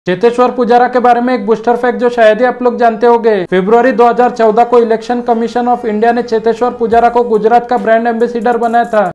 चेतेश्वर पुजारा के बारे में एक बूस्टर फैक्ट जो शायद ही आप लोग जानते होंगे। फरवरी 2014 को इलेक्शन कमीशन ऑफ इंडिया ने चेतेश्वर पुजारा को गुजरात का ब्रांड एम्बेसडर बनाया था।